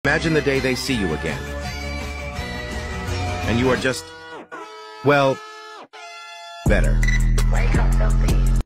Imagine the day they see you again. And you are just, well, better. Wake up, filthy.